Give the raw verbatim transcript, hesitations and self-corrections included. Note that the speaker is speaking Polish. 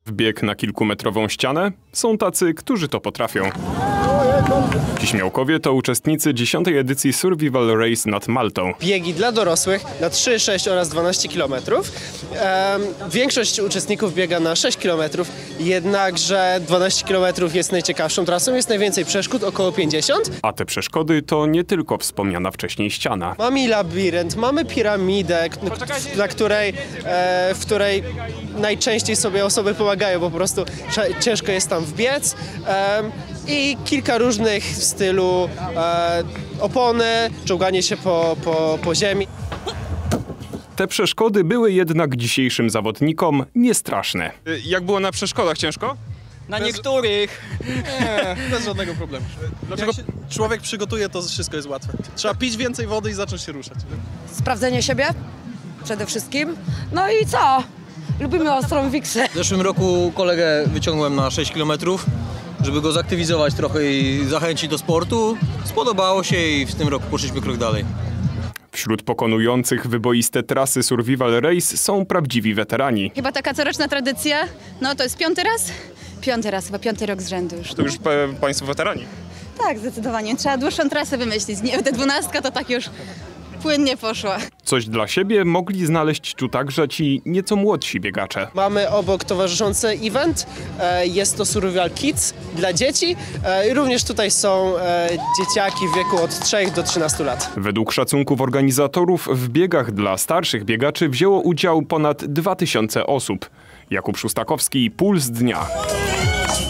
W bieg na kilkumetrową ścianę? Są tacy, którzy to potrafią. Ci śmiałkowie to uczestnicy dziesiątej edycji Survival Race nad Maltą. Biegi dla dorosłych na trzy, sześć oraz dwanaście kilometrów. Ehm, większość uczestników biega na sześć kilometrów, jednakże dwanaście kilometrów jest najciekawszą trasą, jest najwięcej przeszkód, około pięćdziesiąt. A te przeszkody to nie tylko wspomniana wcześniej ściana. Mamy labirynt, mamy piramidę, na której, e, w której najczęściej sobie osoby pomagają, bo po prostu ciężko jest tam wbiec. E, I kilka różnych w stylu e, opony, czołganie się po, po, po ziemi. Te przeszkody były jednak dzisiejszym zawodnikom niestraszne. Jak było na przeszkodach? Ciężko? Na niektórych. Nie, bez żadnego problemu. Dlaczego? Jak się człowiek przygotuje, to wszystko jest łatwe. Trzeba pić więcej wody i zacząć się ruszać. Sprawdzenie siebie przede wszystkim. No i co? Lubimy ostrą wiksę. W zeszłym roku kolegę wyciągłem na sześć kilometrów, żeby go zaktywizować trochę i zachęcić do sportu. Spodobało się i w tym roku poszliśmy krok dalej. Wśród pokonujących wyboiste trasy Survival Race są prawdziwi weterani. Chyba taka coroczna tradycja, no to jest piąty raz? Piąty raz, chyba piąty rok z rzędu już. To już państwo weterani. Tak, zdecydowanie. Trzeba dłuższą trasę wymyślić. Nie, ta dwunastka to tak już płynnie poszła. Coś dla siebie mogli znaleźć tu także ci nieco młodsi biegacze. Mamy obok towarzyszący event, e, jest to Survival Kids dla dzieci. E, również tutaj są e, dzieciaki w wieku od trzech do trzynastu lat. Według szacunków organizatorów w biegach dla starszych biegaczy wzięło udział ponad dwa tysiące osób. Jakub Szustakowski, Puls Dnia.